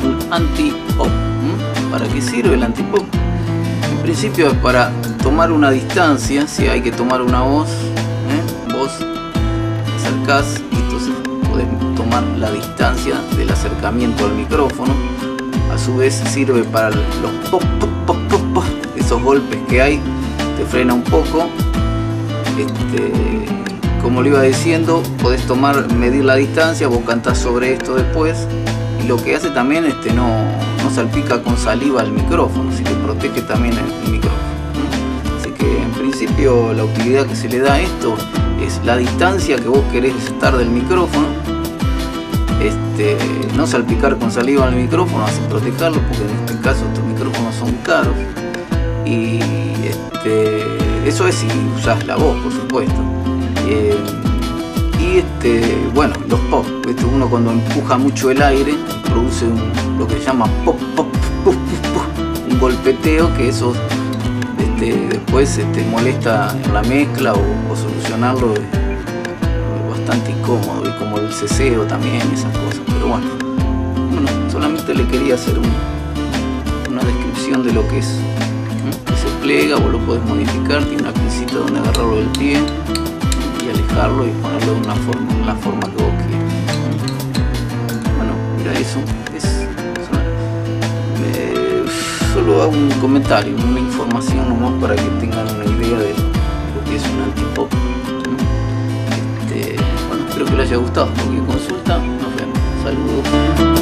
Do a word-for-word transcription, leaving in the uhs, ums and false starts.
un anti-pop. ¿Mm? ¿Para qué sirve el anti-pop? En principio es para tomar una distancia. Si hay que tomar una voz, ¿eh? vos acercás y entonces podés tomar la distancia del acercamiento al micrófono. A su vez sirve para los pop, pop, pop, pop, pop, esos golpes que hay, te frena un poco. Este, como le iba diciendo, podés tomar, medir la distancia, vos cantás sobre esto después, y lo que hace también este, no, no salpica con saliva el micrófono, así que protege también el, el micrófono. Así que en principio la utilidad que se le da a esto es la distancia que vos querés estar del micrófono. Este, no salpicar con saliva en el micrófono, así protegerlo, porque en este caso estos micrófonos son caros. Y este, eso es si usas la voz, por supuesto. Eh, y este, bueno, los pop, ¿viste? Uno cuando empuja mucho el aire produce un, lo que se llama pop, pop, pop, pop, pop, un golpeteo que eso este, después este, molesta en la mezcla o, o solucionarlo. Bastante incómodo, y como el ceseo también, esas cosas, pero bueno, bueno solamente le quería hacer un, una descripción de lo que es. ¿Mm? Que se plega, vos lo podés modificar, tiene una pincita donde agarrarlo del pie y alejarlo y ponerlo de una forma, en la forma que vos quieras. ¿Mm? Bueno, mira eso, es, es una, eh, solo hago un comentario, una información nomás para que tengan una idea de lo, de lo que es un antipop. Espero que les haya gustado. Cualquier consulta, nos vemos. Saludos.